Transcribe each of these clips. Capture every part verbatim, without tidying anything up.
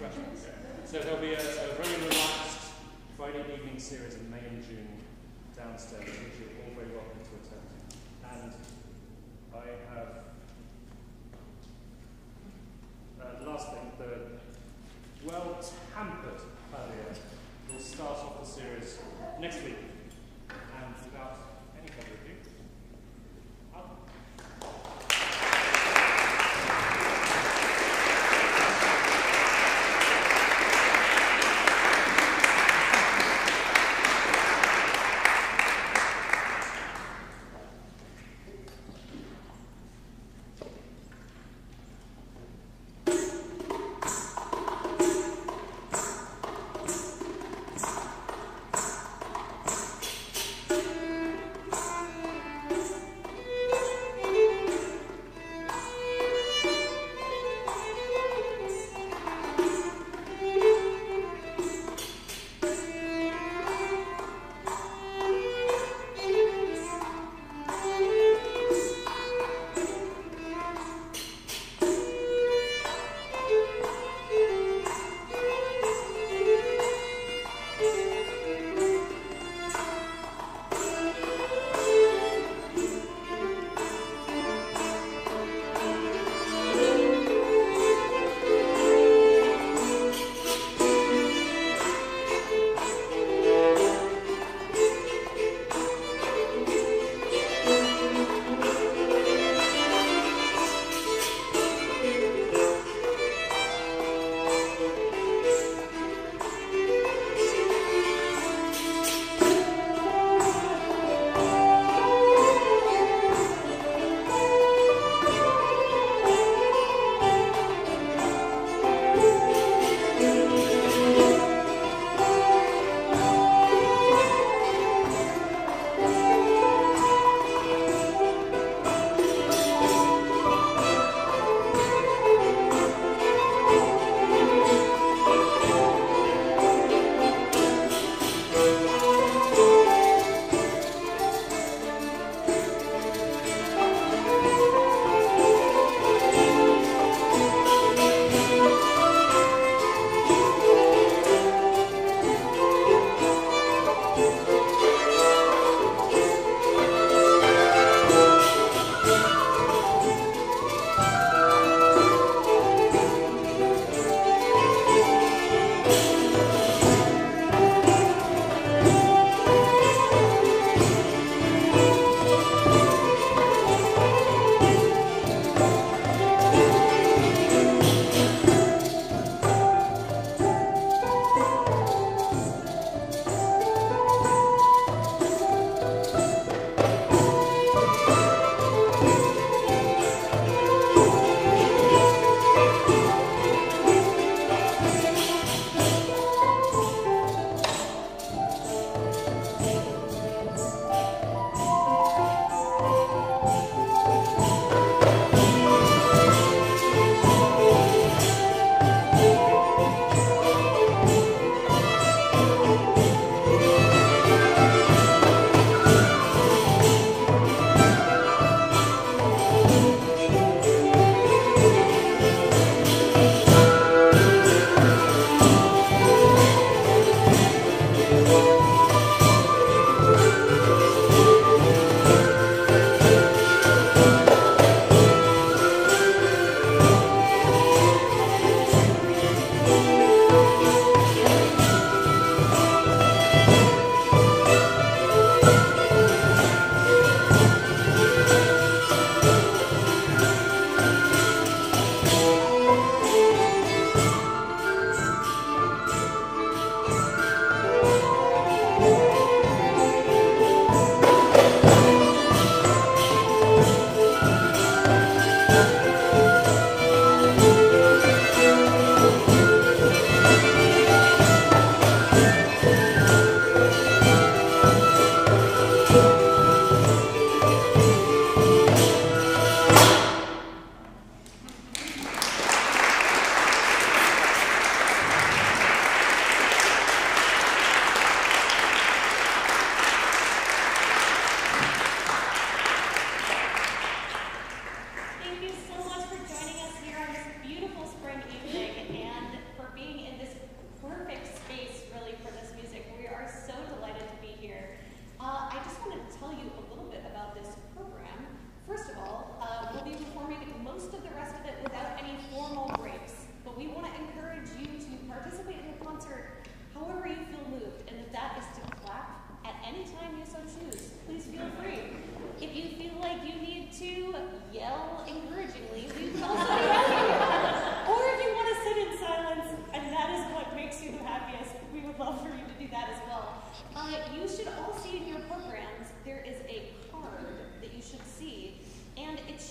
refreshments. So there'll be a, a very relaxed Friday evening series in May and June downstairs, which you're all very welcome to attend. And I have, uh, last thing, the well-tampered clavier will start off the series next week. And without any further ado, up.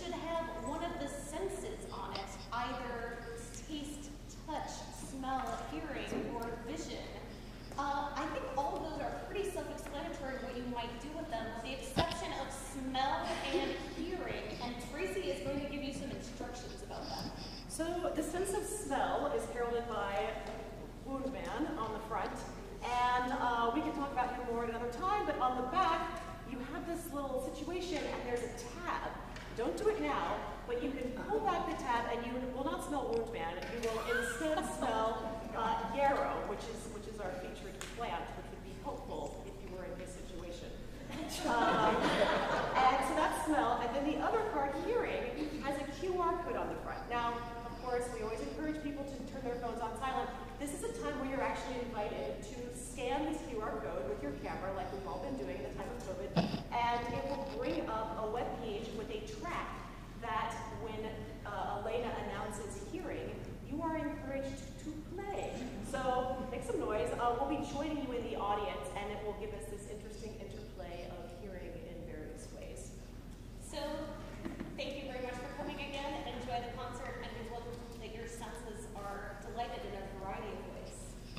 should have one of the senses on it, either taste, touch, smell, hearing, or vision. Uh, I think all of those are pretty self-explanatory what you might do with them, with the exception of smell and hearing, and Tracy is going to give you some instructions about that. So the sense of smell is heralded by Wound Man on the front, and uh, we can talk about him more at another time, but on the back, you have this little situation, and there's a tab. Don't do it now, but you can pull back the tab, and you will not smell Wound Man. You will instead smell uh, yarrow, which is which is our featured plant, which would be helpful if you were in this situation. Um, and so that smell, and then the other card, hearing, has a Q R code on the front. Now, of course, we always encourage people to turn their phones on silent. This is a time where you're actually invited to scan this Q R code with your camera, like we've all been doing in the time of COVID, and it will bring up a web page with a track that when uh, Elena announces hearing, you are encouraged to play. So make some noise. Uh, we'll be joining you in the audience, and it will give us this interesting interplay of hearing in various ways. So thank you very much for coming again, and enjoy the concert, and we hope that your senses are delighted in a variety of ways.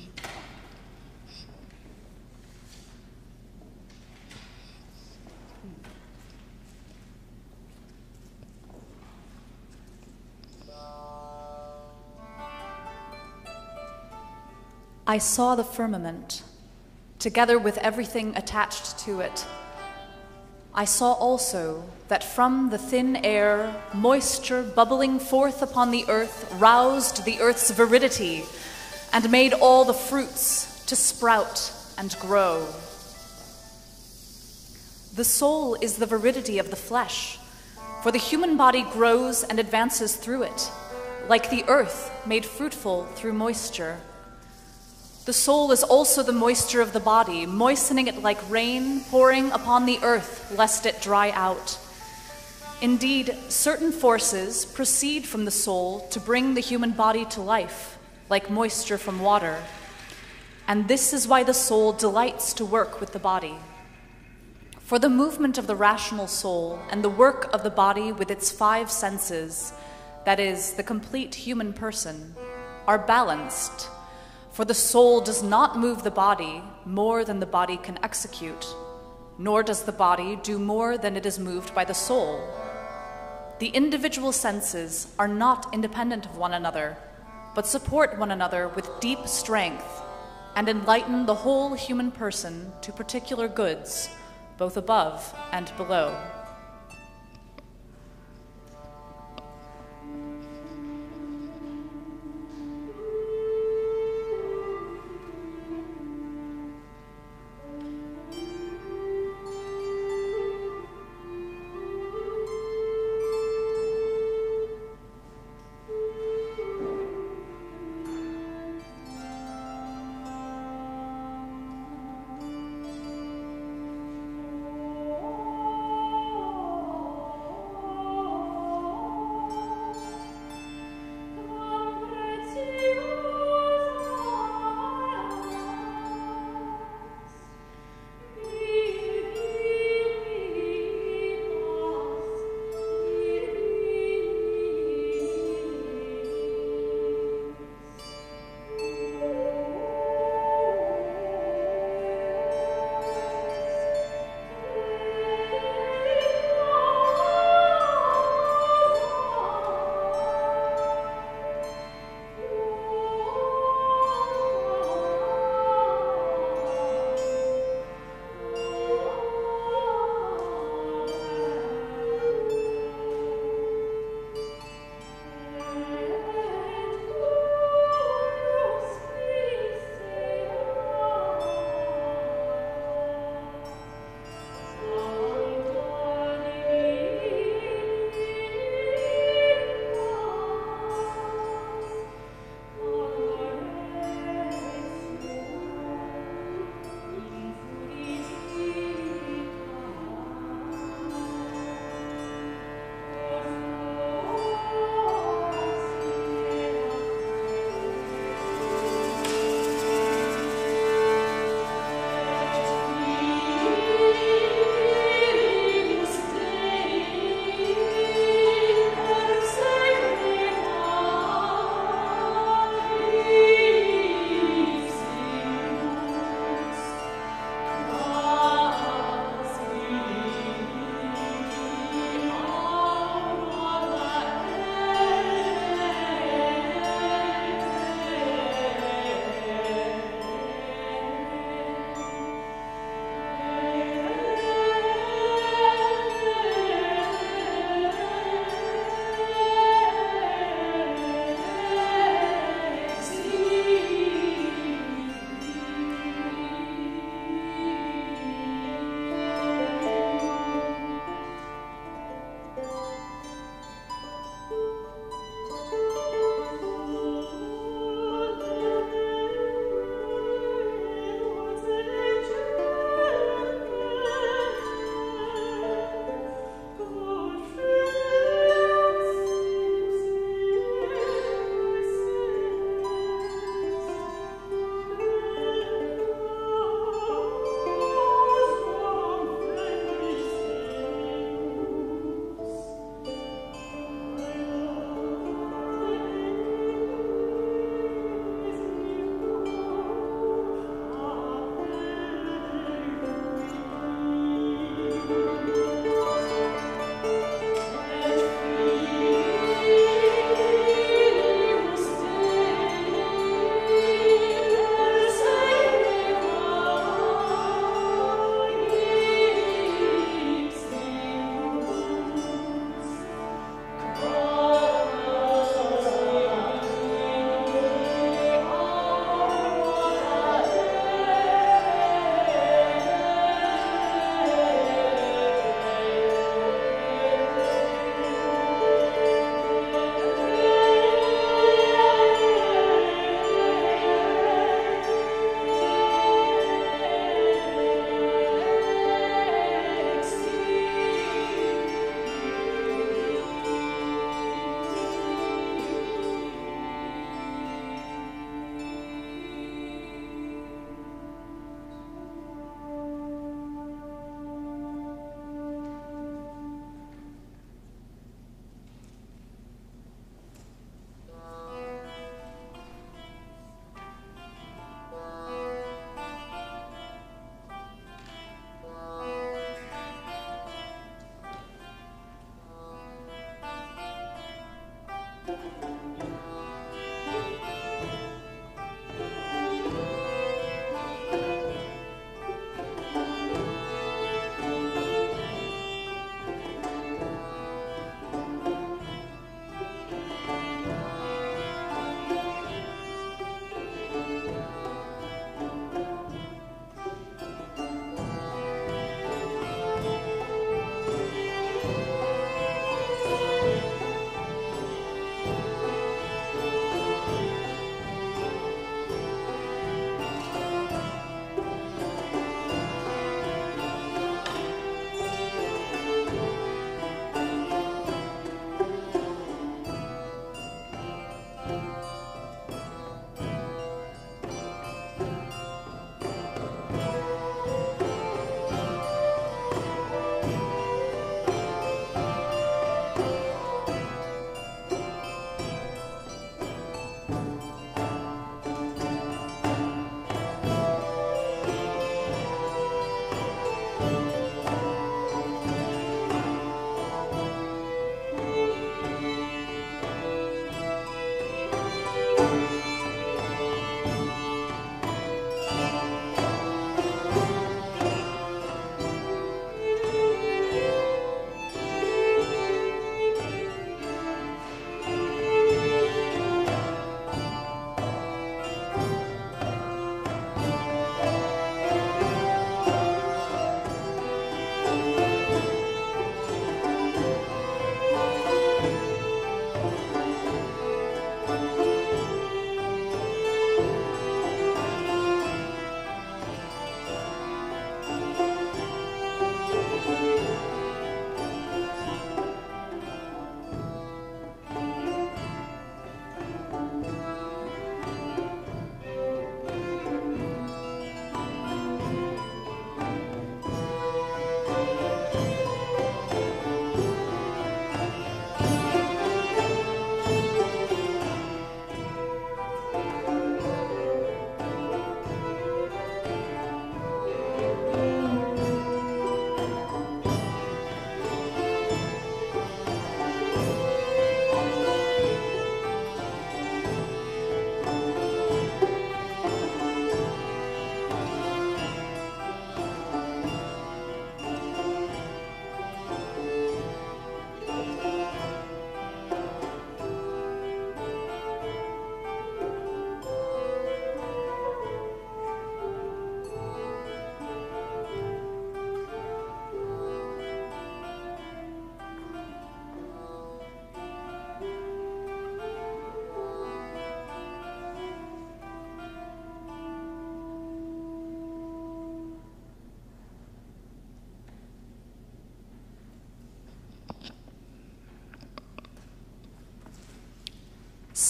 I saw the firmament, together with everything attached to it. I saw also that from the thin air, moisture bubbling forth upon the earth roused the earth's viridity and made all the fruits to sprout and grow. The soul is the viridity of the flesh, for the human body grows and advances through it, like the earth made fruitful through moisture. The soul is also the moisture of the body, moistening it like rain pouring upon the earth, lest it dry out. Indeed, certain forces proceed from the soul to bring the human body to life, like moisture from water. And this is why the soul delights to work with the body. For the movement of the rational soul and the work of the body with its five senses, that is, the complete human person, are balanced. For the soul does not move the body more than the body can execute, nor does the body do more than it is moved by the soul. The individual senses are not independent of one another, but support one another with deep strength and enlighten the whole human person to particular goods, both above and below.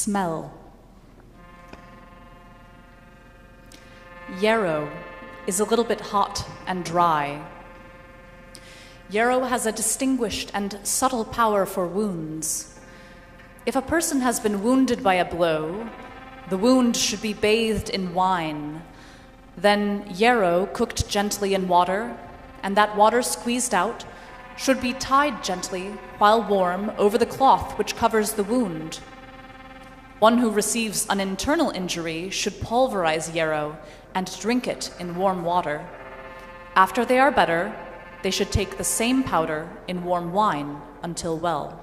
Smell. Yarrow is a little bit hot and dry. Yarrow has a distinguished and subtle power for wounds. If a person has been wounded by a blow, the wound should be bathed in wine. Then yarrow cooked gently in water, and that water squeezed out, should be tied gently, while warm, over the cloth which covers the wound. One who receives an internal injury should pulverize yarrow and drink it in warm water. After they are better, they should take the same powder in warm wine until well.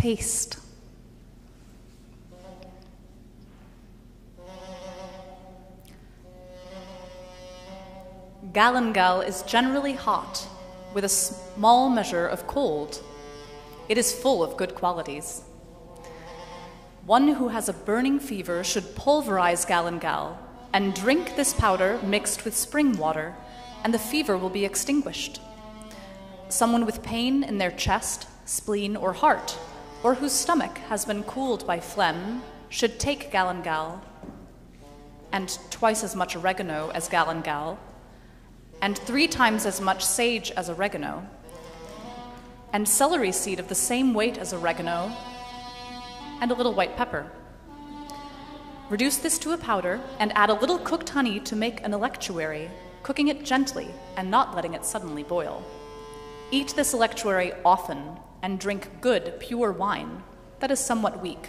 taste. Galangal is generally hot, with a small measure of cold. It is full of good qualities. One who has a burning fever should pulverize galangal and drink this powder mixed with spring water, and the fever will be extinguished. Someone with pain in their chest, spleen, or heart, or whose stomach has been cooled by phlegm, should take galangal, and twice as much oregano as galangal, and three times as much sage as oregano, and celery seed of the same weight as oregano, and a little white pepper. Reduce this to a powder and add a little cooked honey to make an electuary, cooking it gently and not letting it suddenly boil. Eat this electuary often and drink good, pure wine that is somewhat weak.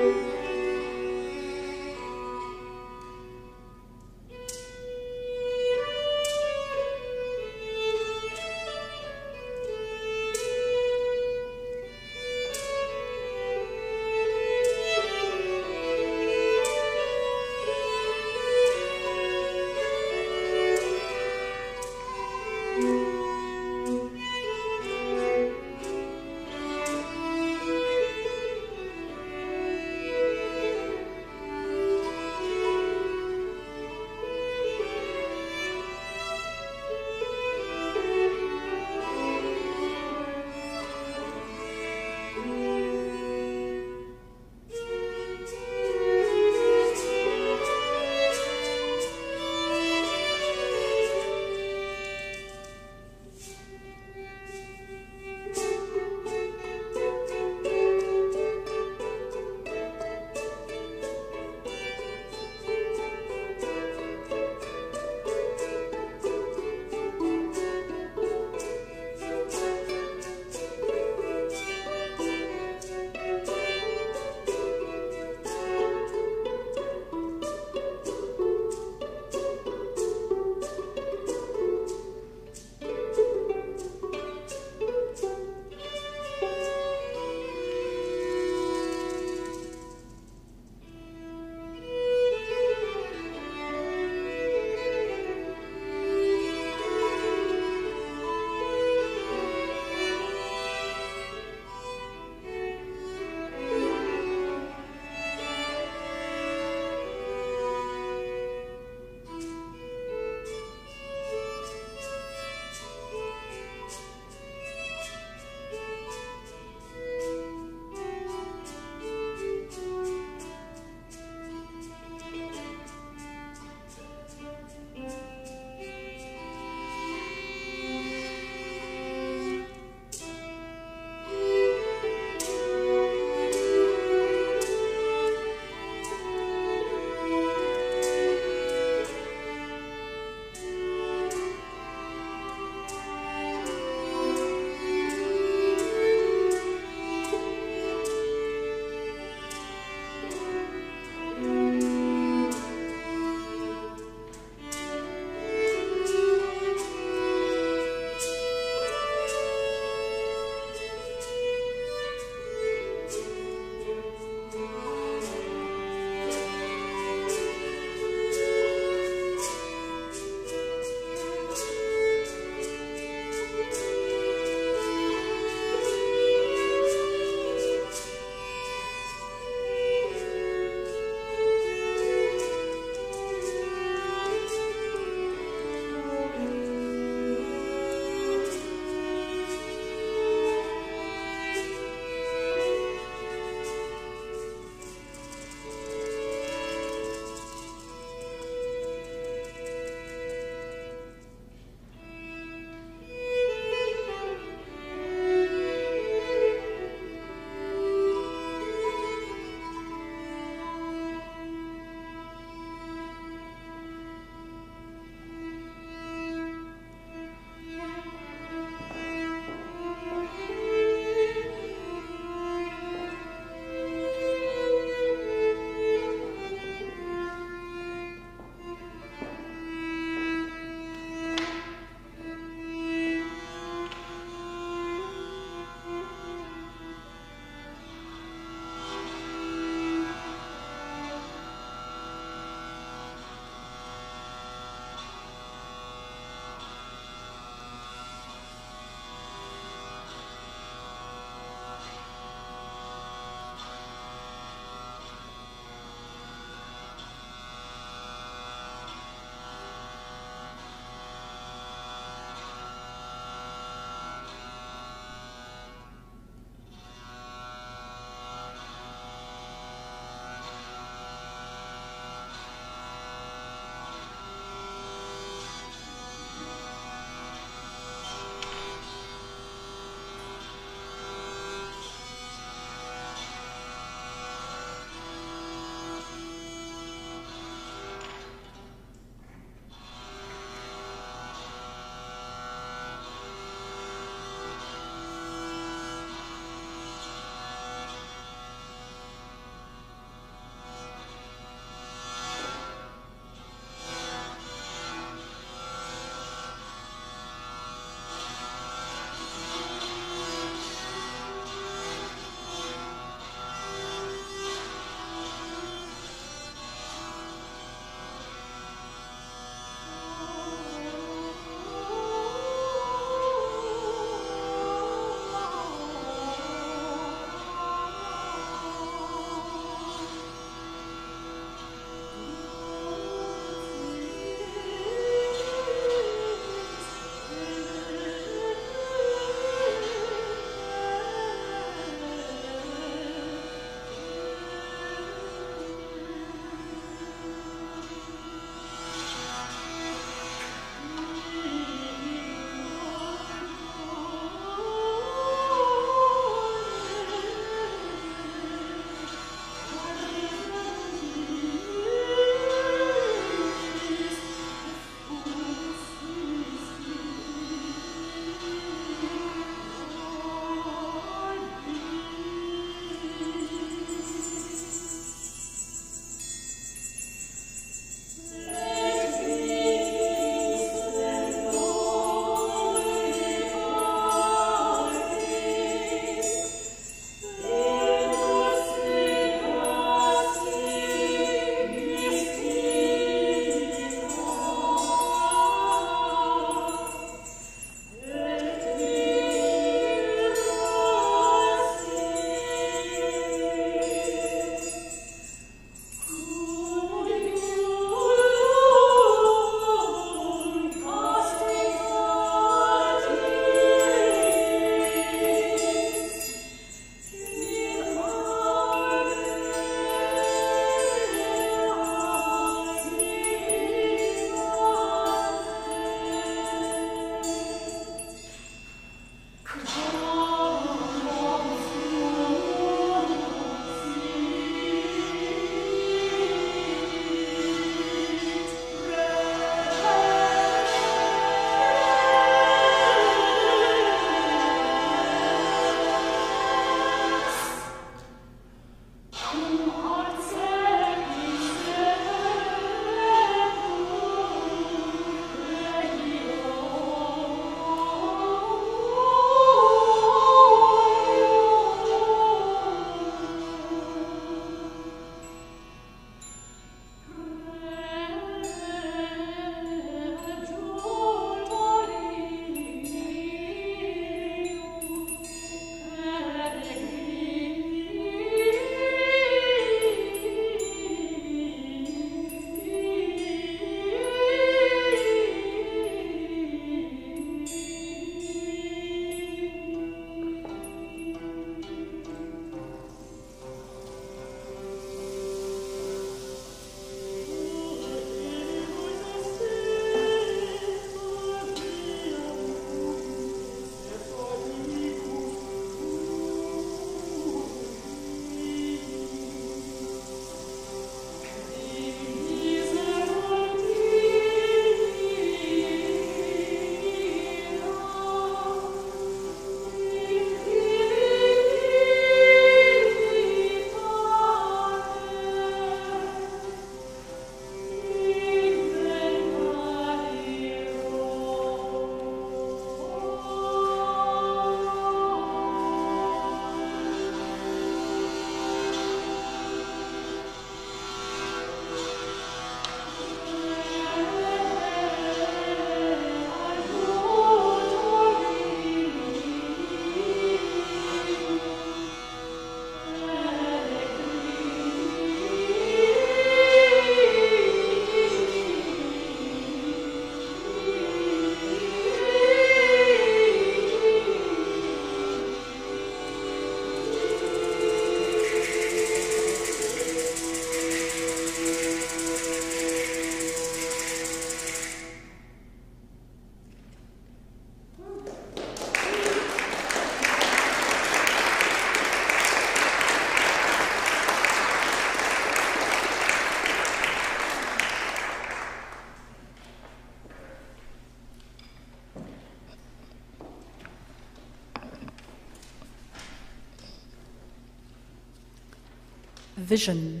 Vision.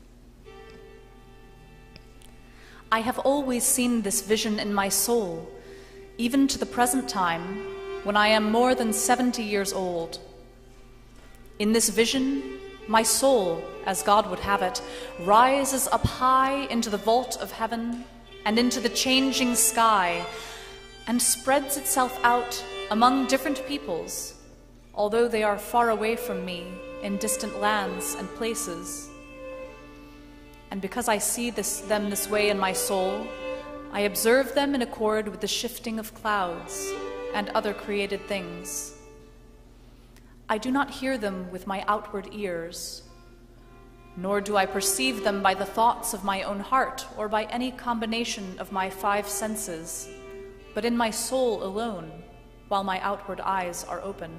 I have always seen this vision in my soul, even to the present time, when I am more than seventy years old. In this vision, my soul, as God would have it, rises up high into the vault of heaven and into the changing sky, and spreads itself out among different peoples, although they are far away from me in distant lands and places. And because I see this, them this way in my soul, I observe them in accord with the shifting of clouds and other created things. I do not hear them with my outward ears, nor do I perceive them by the thoughts of my own heart or by any combination of my five senses, but in my soul alone, while my outward eyes are open.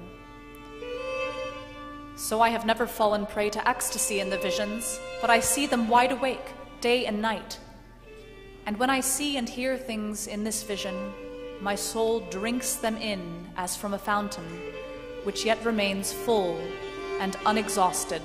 So I have never fallen prey to ecstasy in the visions, but I see them wide awake, day and night. And when I see and hear things in this vision, my soul drinks them in as from a fountain, which yet remains full and unexhausted.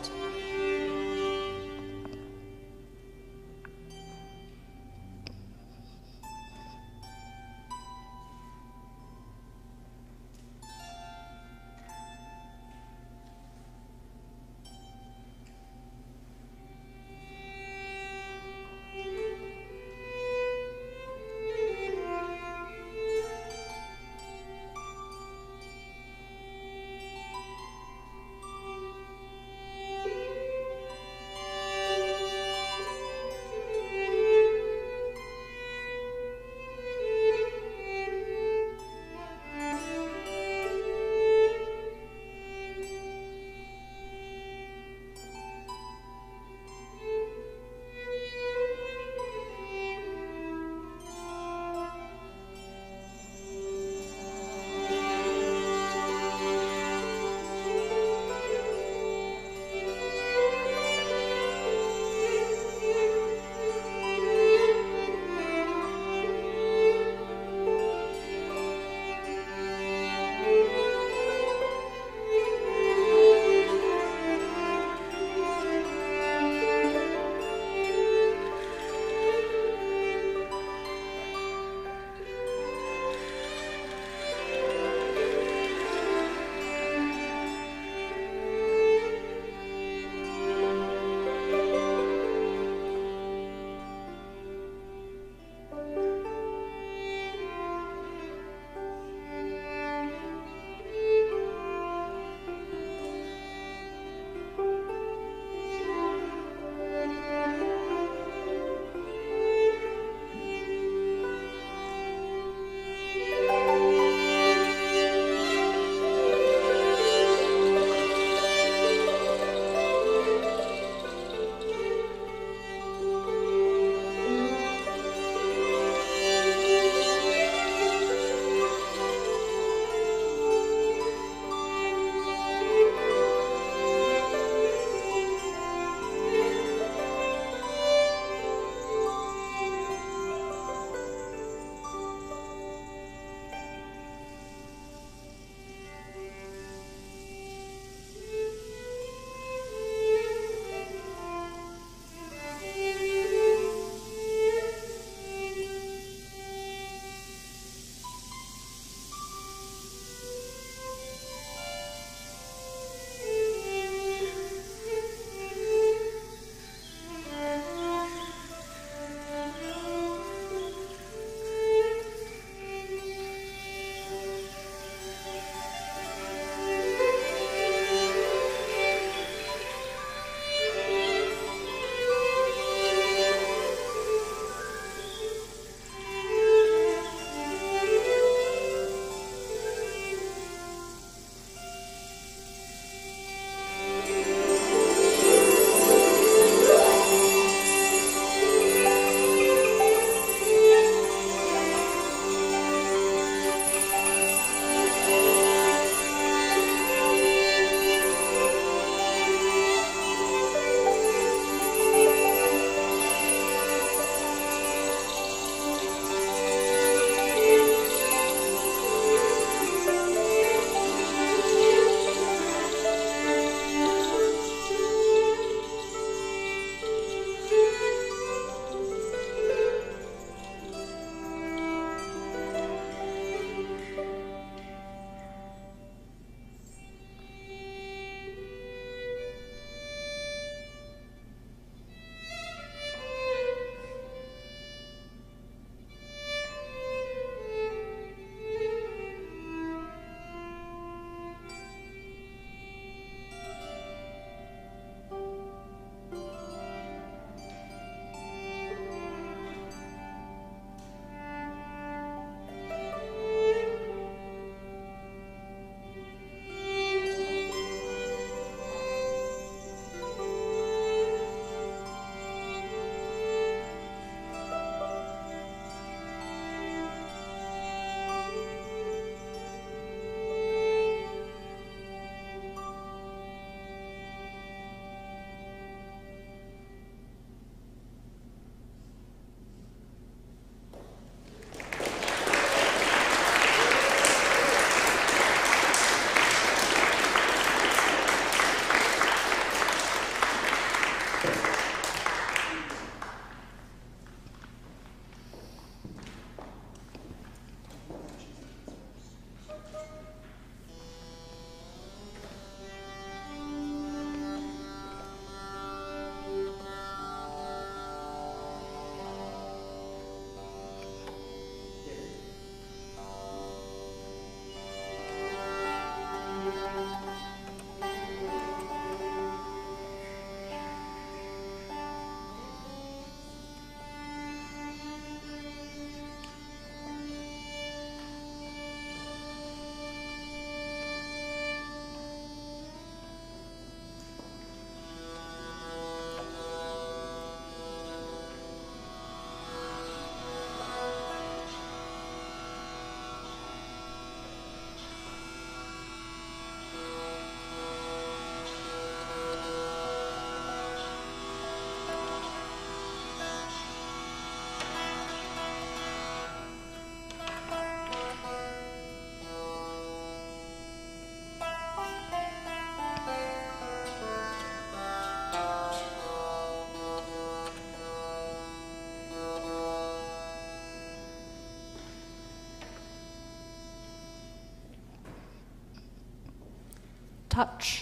touch.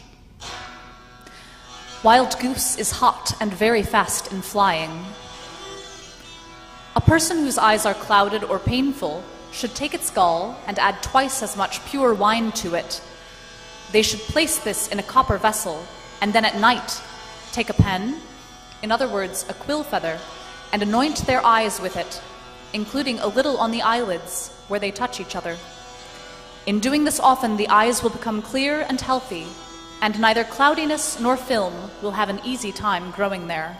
Wild goose is hot and very fast in flying. A person whose eyes are clouded or painful should take its gall and add twice as much pure wine to it. They should place this in a copper vessel, and then at night take a pen, in other words, a quill feather, and anoint their eyes with it, including a little on the eyelids where they touch each other. In doing this often, the eyes will become clear and healthy, and neither cloudiness nor film will have an easy time growing there.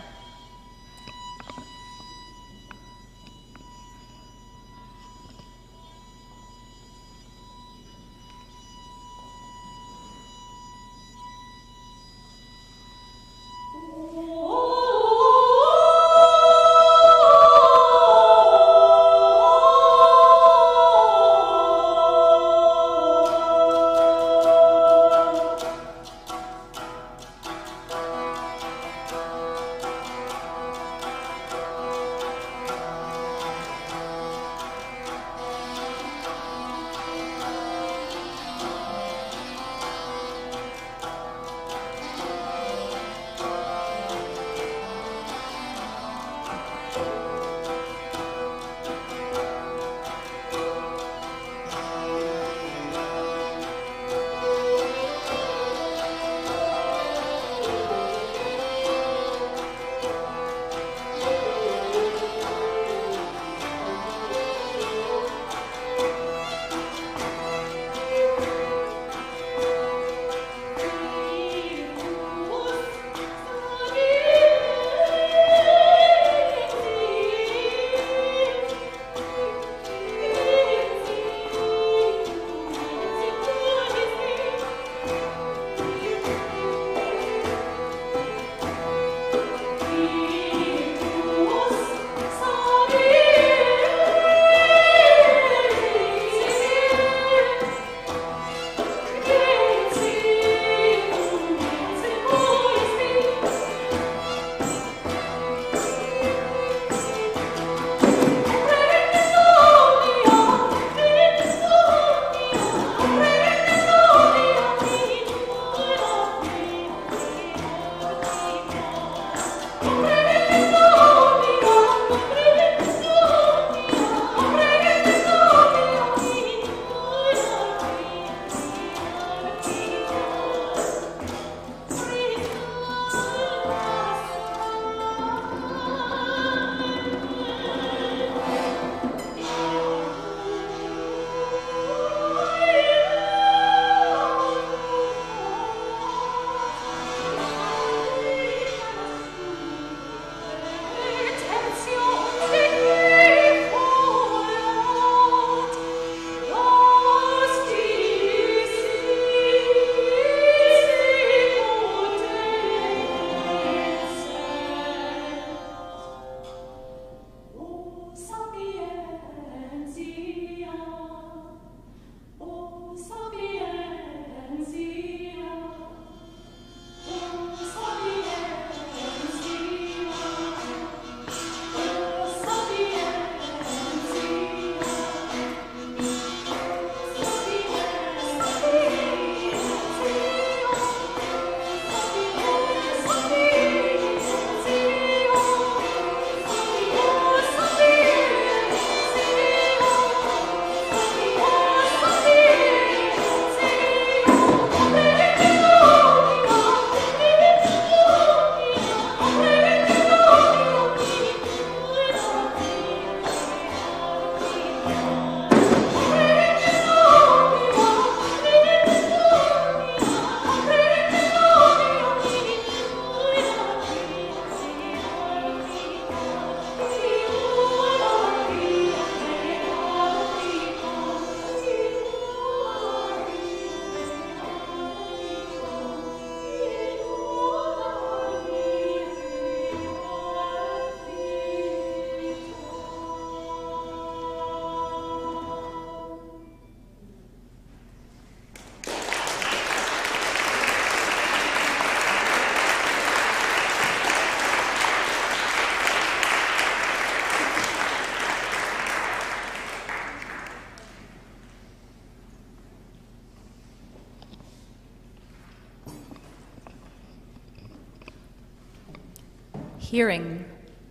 hearing.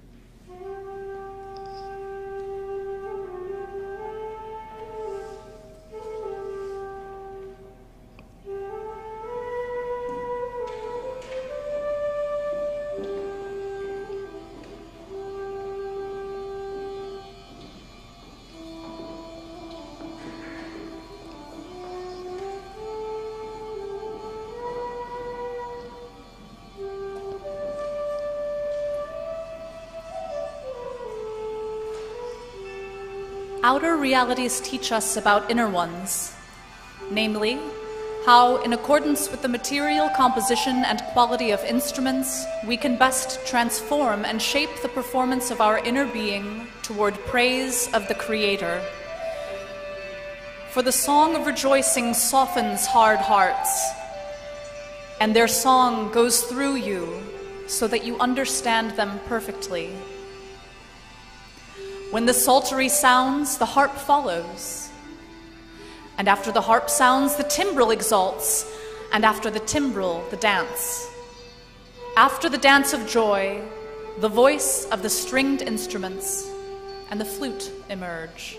Outer realities teach us about inner ones, namely, how, in accordance with the material composition and quality of instruments, we can best transform and shape the performance of our inner being toward praise of the Creator. For the song of rejoicing softens hard hearts, and their song goes through you so that you understand them perfectly. When the psaltery sounds, the harp follows. And after the harp sounds, the timbrel exalts, and after the timbrel, the dance. After the dance of joy, the voice of the stringed instruments and the flute emerge.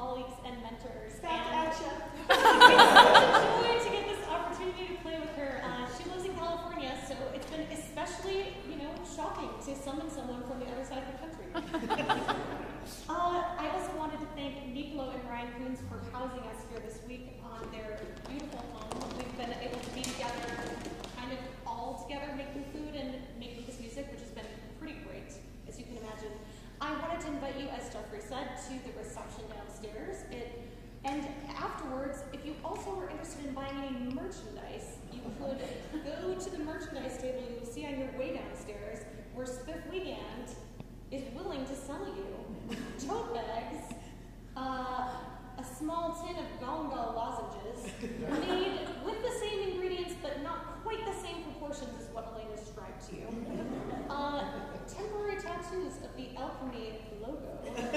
colleagues and mentors. Back and at ya. It's such a joy to get this opportunity to play with her. Uh, she lives in California, so it's been especially, you know, shocking to summon someone from the other side of the country. uh, I also wanted to thank Niplo and Ryan Coons for housing us here this week on their beautiful home. We've been able to be together, kind of all together, making food and making this music, which has been pretty great, as you can imagine. I wanted to invite you, as Jeffrey said, to the reception downstairs. It, and afterwards, if you also were interested in buying any merchandise, you could go to the merchandise table you will see on your way downstairs, where Spiff Weekend is willing to sell you tote bags, uh, a small tin of gongal lozenges, made with the same ingredients but not quite the same proportions as what Elaine described to you. Uh, temporary tattoos of the ALKEMIE logo.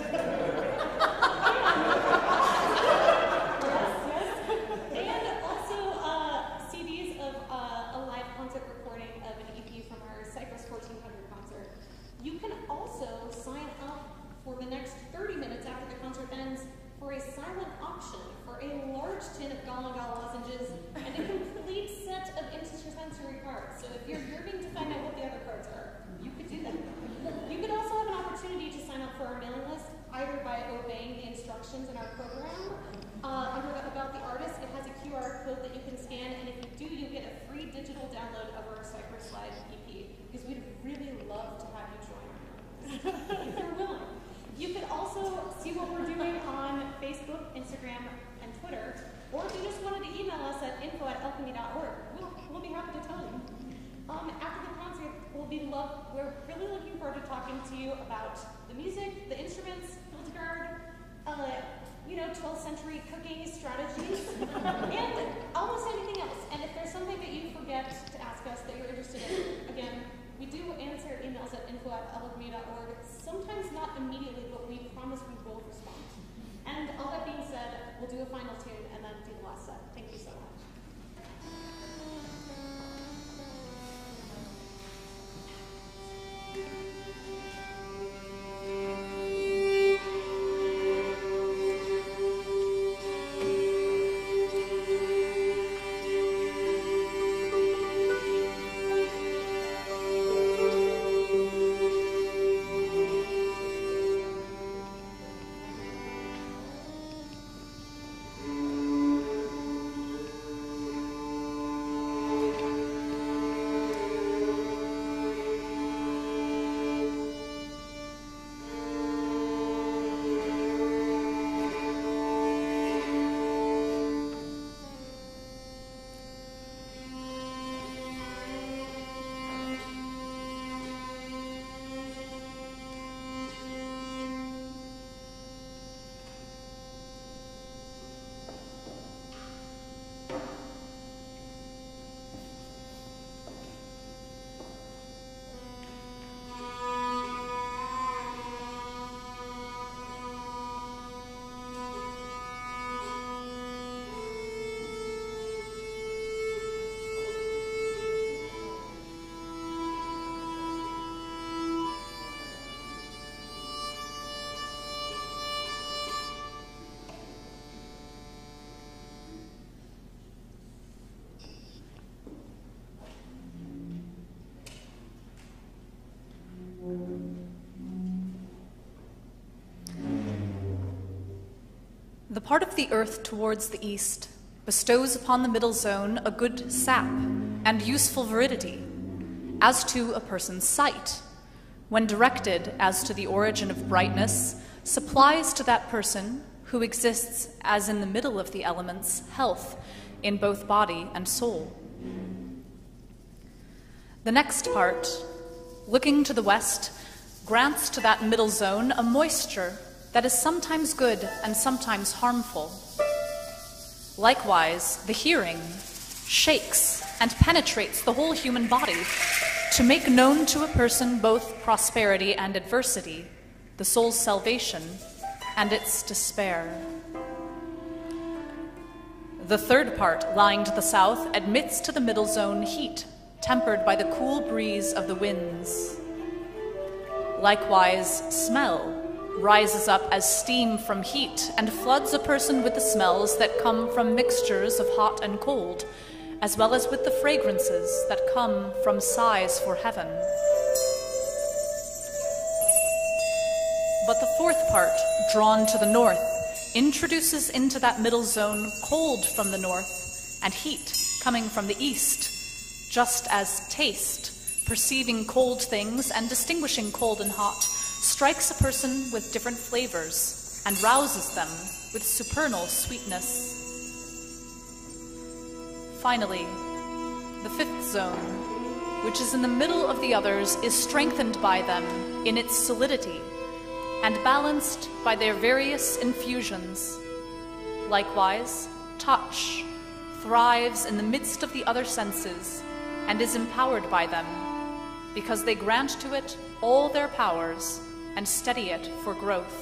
yes, yes. And also uh, C Ds of uh, a live concert recording of an E P from our Cypress fourteen hundred concert. You can also sign up for the next thirty minutes after the concert ends for a silent auction for a large tin of Galangal lozenges and a complete set of intersensory cards. So if you're yearning to find out what the other cards are, you could do that. You could also have an opportunity to sign up for our mailing list, either by obeying the instructions in our program. Uh, under the About the Artist, it has a Q R code that you can scan, and if you do, you get a free digital download of our Cypress Live E P, because we'd really love to have you join our mailing list, if you're willing. You could also see what we're doing on Facebook, Instagram, and Twitter, or if you just wanted to email us at info at alchemy dot org, we'll, we'll be happy to tell you. Um, after the concert, we'll be love, we're really looking forward to talking to you about the music, the instruments, Hildegard, uh, you know, twelfth century cooking strategies, and almost anything else. And if there's something that you forget to ask us that you're interested in, again, we do answer emails at info at alchemy dot org. Sometimes not immediately, but we promise we will respond. And all that being said, we'll do a final tune and then do the last set. Thank you so much. The part of the earth towards the east bestows upon the middle zone a good sap and useful viridity as to a person's sight, when directed as to the origin of brightness, supplies to that person who exists as in the middle of the elements health in both body and soul. The next part, looking to the west, grants to that middle zone a moisture that is sometimes good and sometimes harmful. Likewise, the hearing shakes and penetrates the whole human body to make known to a person both prosperity and adversity, the soul's salvation and its despair. The third part, lying to the south, admits to the middle zone heat, tempered by the cool breeze of the winds. Likewise, smell, rises up as steam from heat and floods a person with the smells that come from mixtures of hot and cold, as well as with the fragrances that come from sighs for heaven. But the fourth part, drawn to the north, introduces into that middle zone cold from the north and heat coming from the east, just as taste, perceiving cold things and distinguishing cold and hot, strikes a person with different flavors and rouses them with supernal sweetness. Finally, the fifth zone, which is in the middle of the others, is strengthened by them in its solidity and balanced by their various infusions. Likewise, touch thrives in the midst of the other senses and is empowered by them, because they grant to it all their powers and steady it for growth.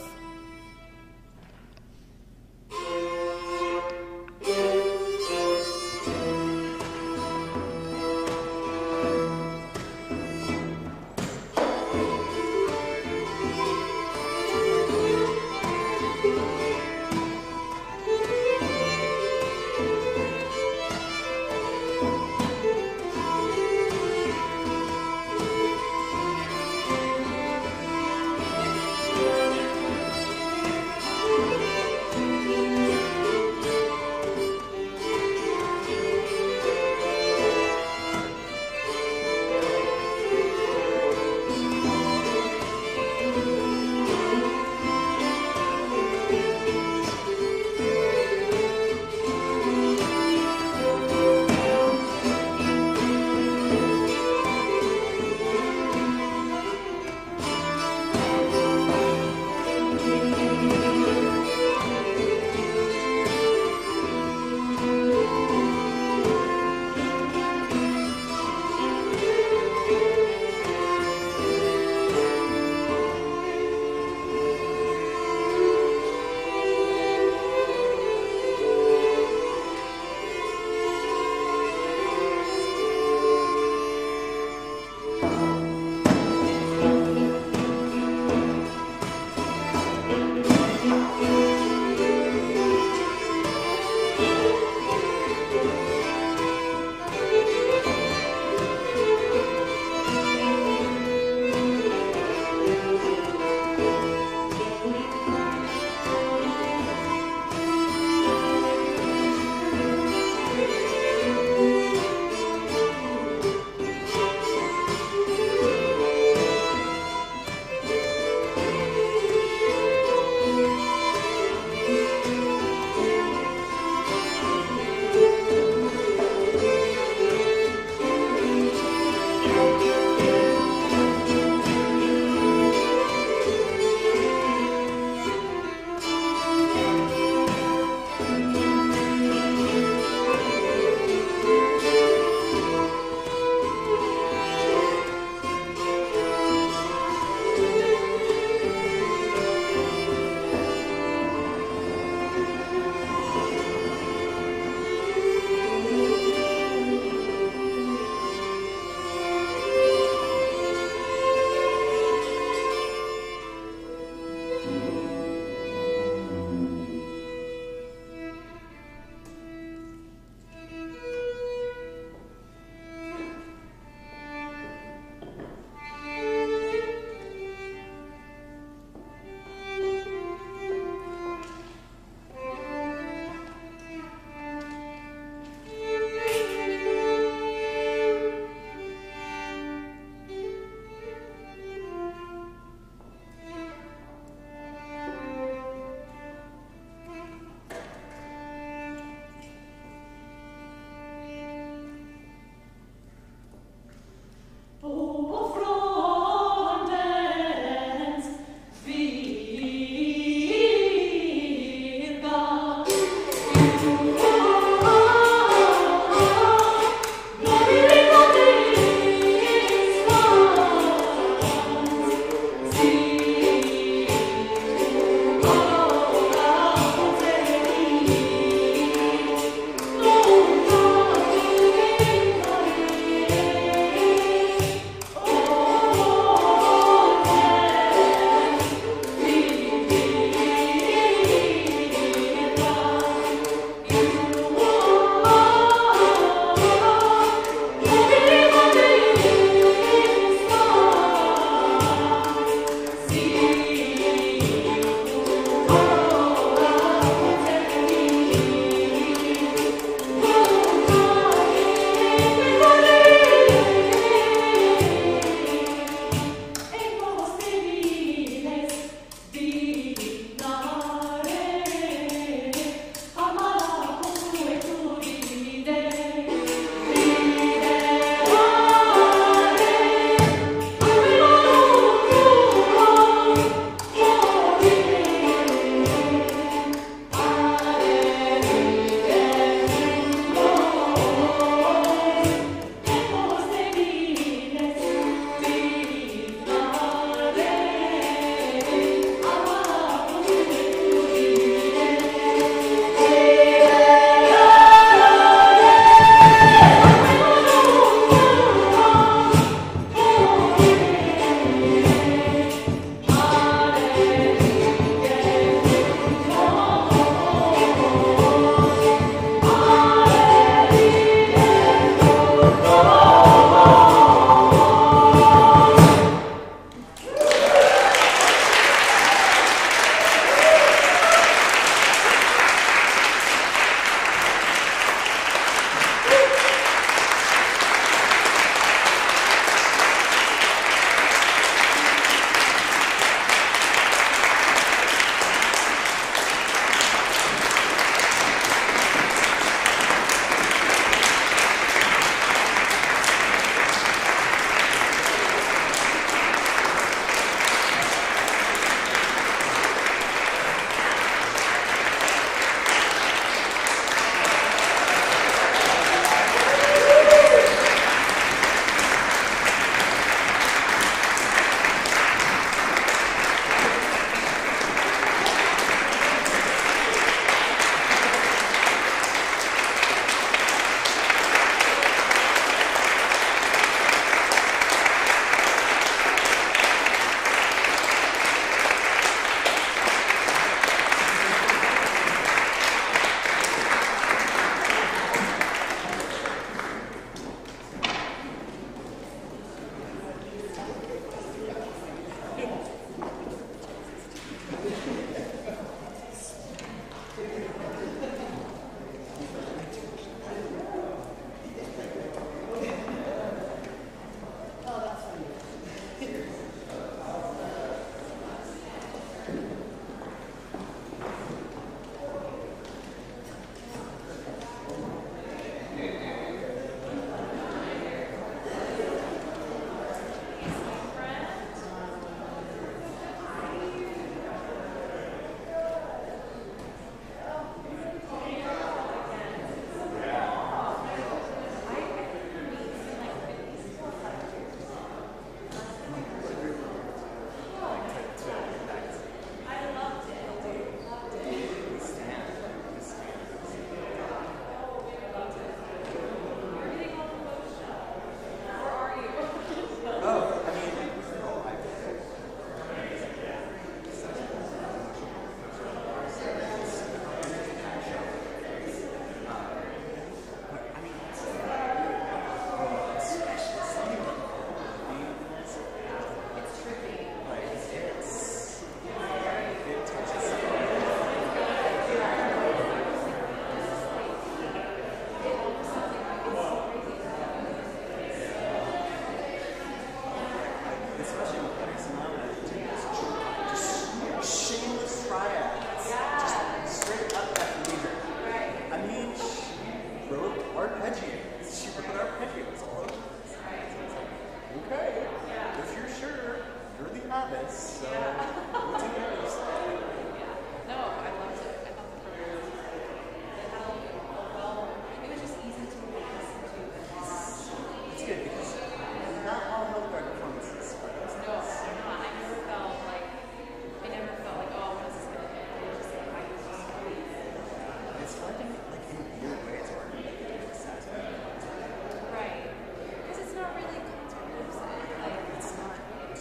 like in weird ways where it says Right. Because it's not really concert music. Like, it's not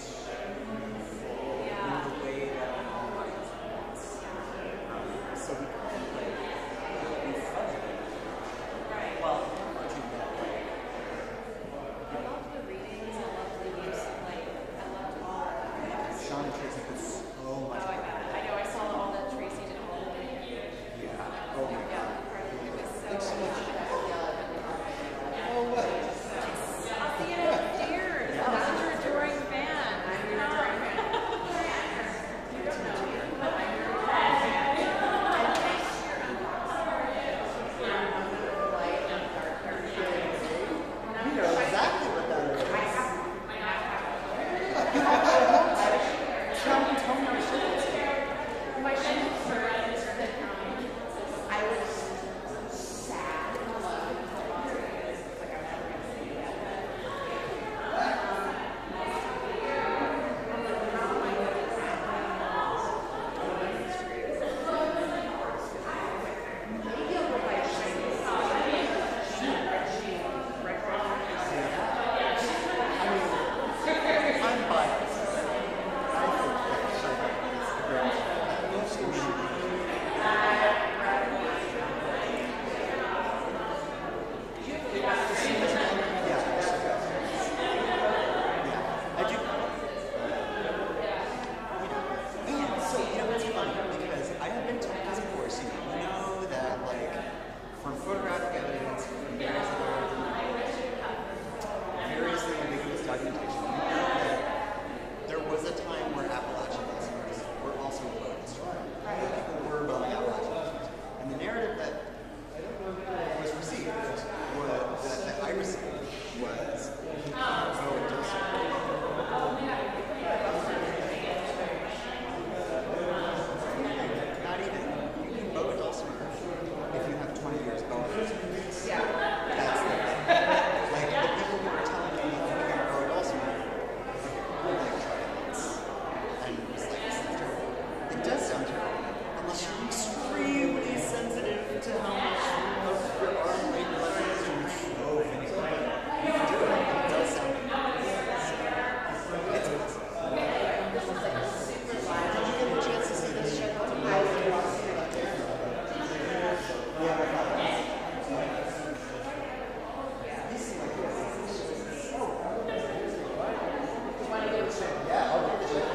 yeah. in the way that it always was. Um, so we kind of like we fudged it. Right. Well, not fudging that way. I love the readings. I love the use of, like, I loved all of that. Sean and Tracy put so Oh, much. I got it. I know. I saw all that Tracy did all of it. Yeah. Oh my Yeah. god. It was so Thanks so much. Yeah. Oh what? I'll see you downstairs. Yeah. That's your adoring fan. I'm your adoring fan. You don't know me, but I'm your adoring fan. And thanks to your You know exactly what that is. I have. I have. Tell me, tell me our shit. My shit first is that um, I was sad. Like I was never gonna see that. I'm biased. I think that she is the best. Yeah, I do. And so, you know, it's funny because I have been told this before, so you know that, like, from photographic evidence, from various other, variously ambiguous documentation, you know that there was a time where Appalachian listeners were also poets. People were building Appalachian listeners. And the narrative that was received, was, that, that I received, was, oh, it does. Not even. You can bow a dulcimer if you have twenty years bow experience. Yeah. That's it. Like, the people who are telling me you can bow a dulcimer, like, like, triumphs. And it was like, this is terrible. It does sound terrible, unless you're extremely sensitive to how much of your arm weight levels and so many. You can do it. It does sound it's awesome. Did you get a chance to see this shit? Yeah, I'll do this.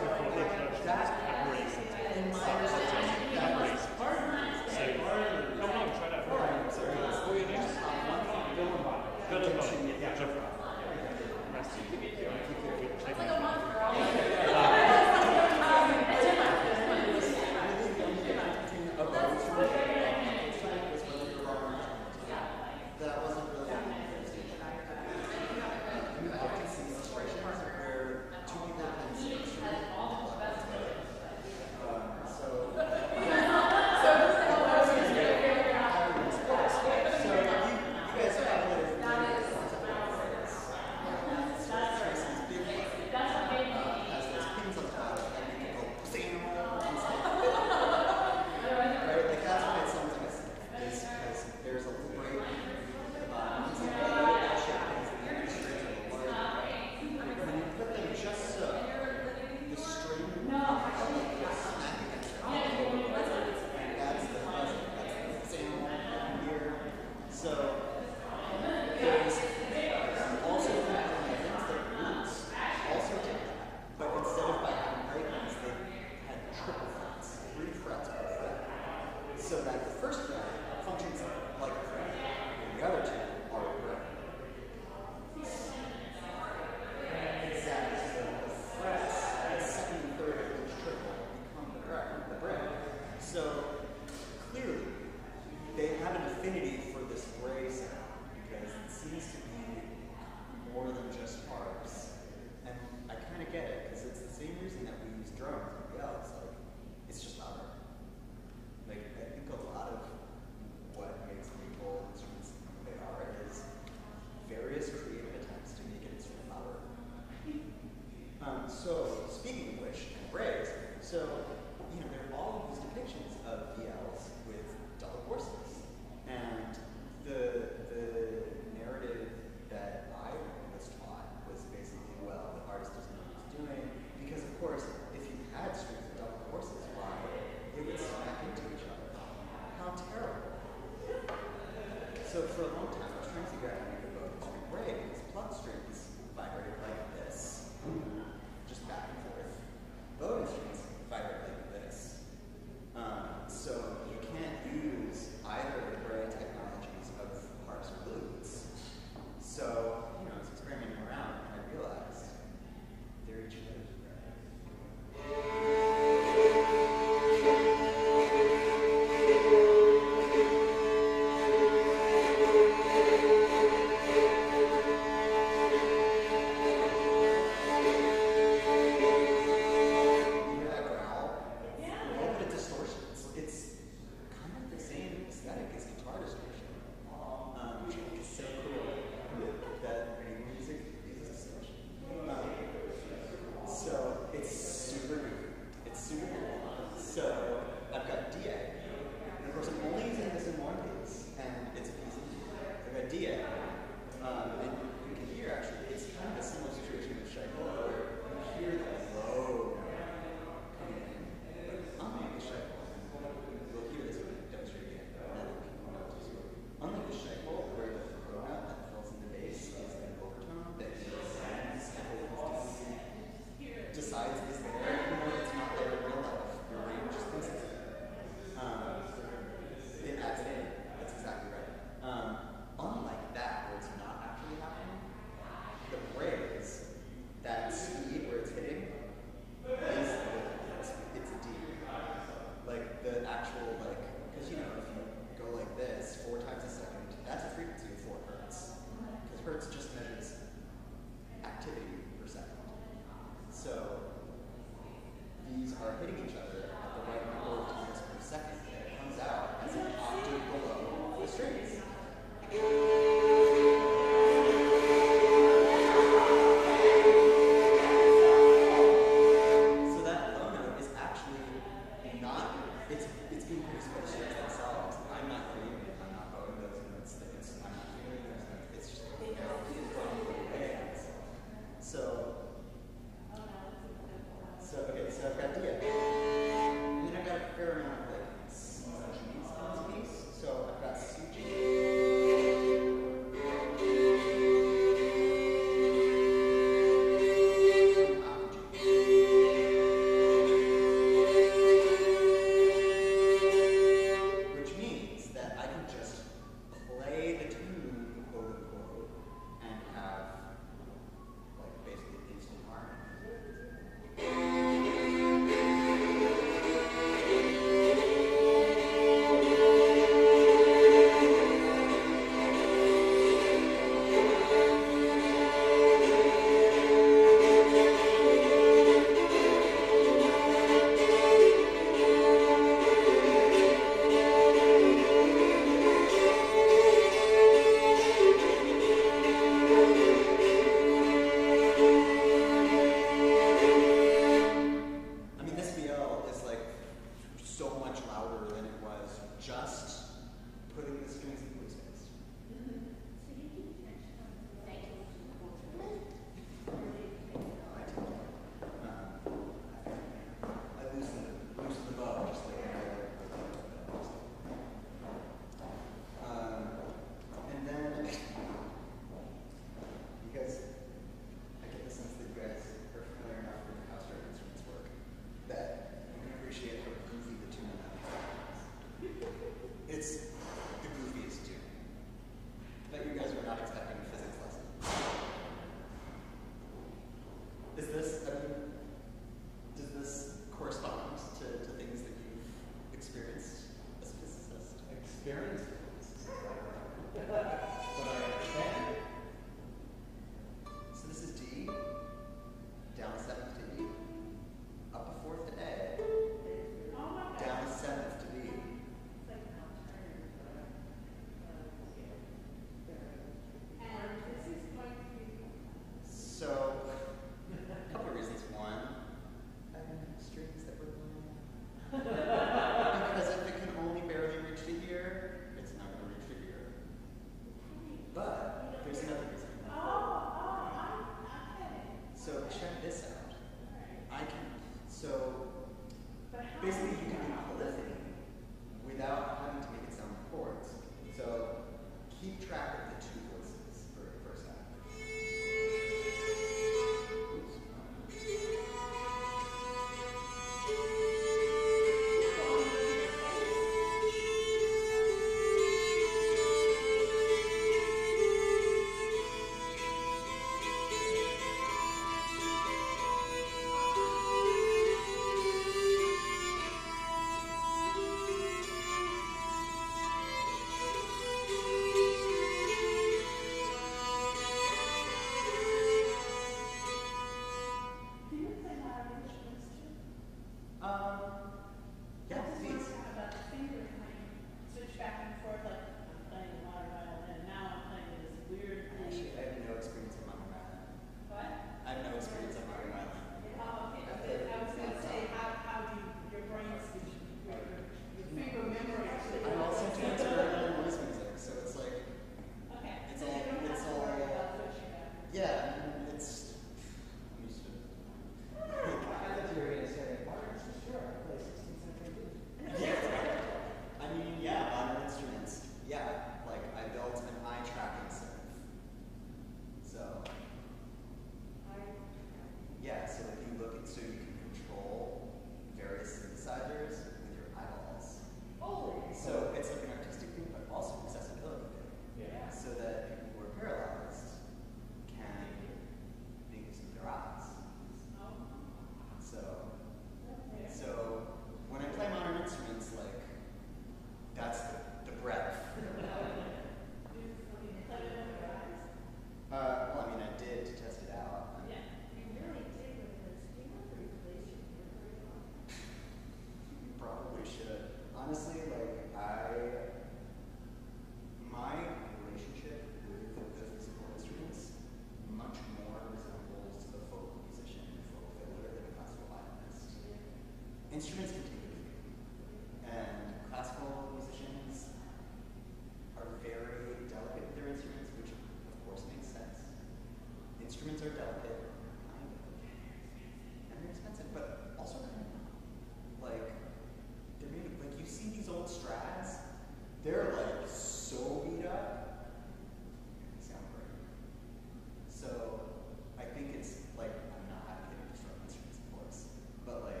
instruments can take a beating. And classical musicians are very delicate with their instruments, which of course makes sense. Instruments are delicate, kind of, and they're expensive, but also kind of not. Like, they're made of, like, you see these old Strats, they're like so beat up, they sound great. So, I think it's, like, I'm not advocating destroying instruments, of course, but like,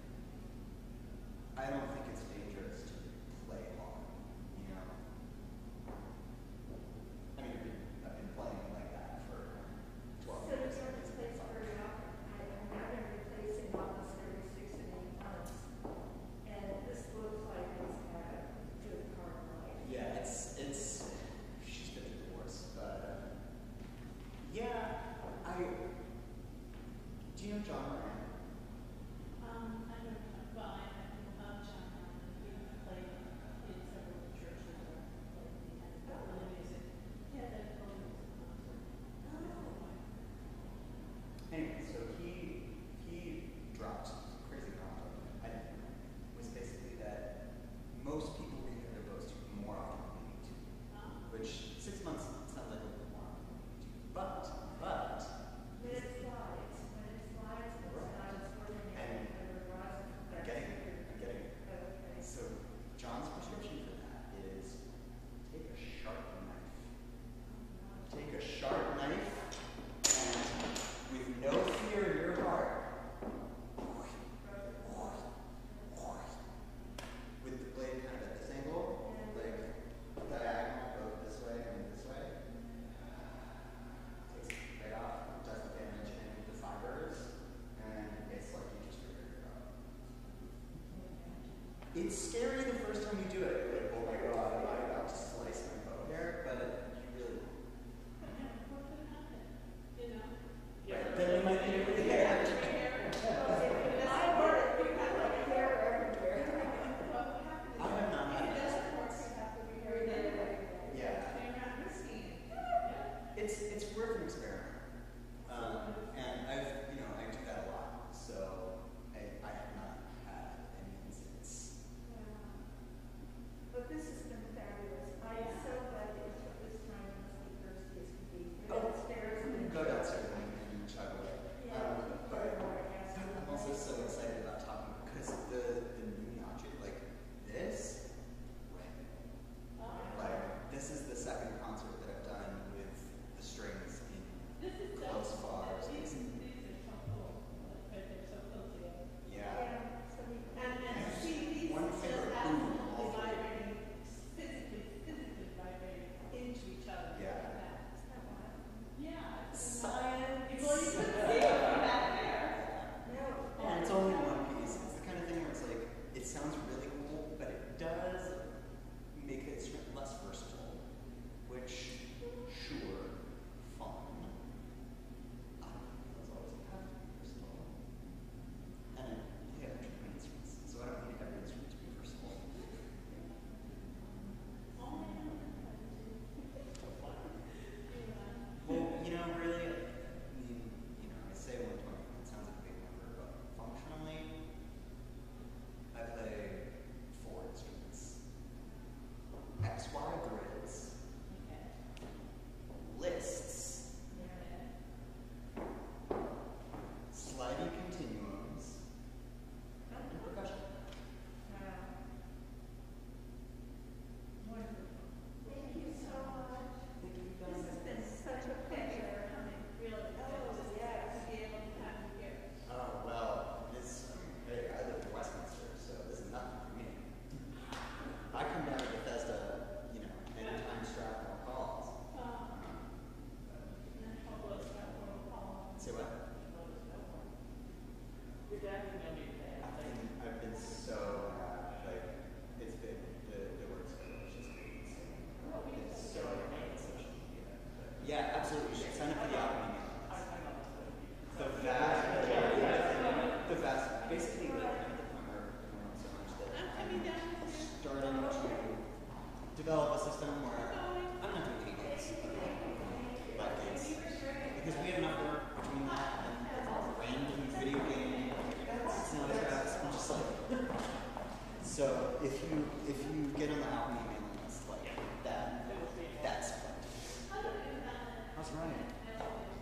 I don't think it's dangerous to play hard, you know? I mean, I've been, I've been playing like that for twelve So years. you have to play very often. I am now going to replace in almost every six and eight months. And this looks like it's had a good hard life. Yeah, it's, it's, she's been through the worst, but, uh, yeah, I, do you know John Moran? Um, I don't know. Well, I I know of John Brown. He played in several churches or played and got really music. He had that whole music concert. Anyway, so he, he dropped crazy comment. I didn't know. It was basically that most people rehear their bows more often than they need to. Which, six months sounds like a little more often than they need to. But, but, When it slides, when it slides, it's not as working And out. I'm getting it, I'm getting it. Okay. So, John's prescription for that is take a sharp knife. Take a sharp knife and with no fear in your heart, with the blade kind of at this angle, like diagonal, both this way and this way, takes it right off, does the damage in the fibers, and it's like you just figured it out. It's scary the first time you do it. You're like, oh my god, am I about to slice my bow here? But you really won't. What could happen? You know? Right, then you might be able to hear it. I heard it, you had like hair everywhere. What happened? I have not had It that. doesn't work, you have to be very dedicated. Yeah. They're not risky. It's it's worth an experiment. Um, and I've, you know, I do that a lot. So I, I have not had any incidents.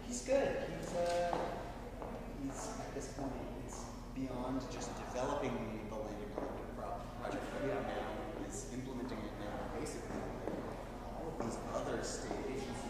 He's good. He's uh, he's at this point, it's beyond just developing the landed collector pro- project right now. He's implementing it now. Basically, all of these other stages